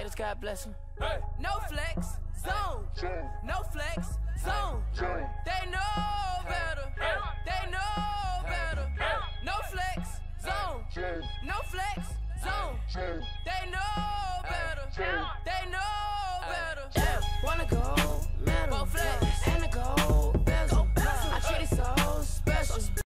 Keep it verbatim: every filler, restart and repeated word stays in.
haters, God bless them. Hey. No flex, zone. No flex, zone. They know better. They know better. No flex, zone. No flex, zone. They know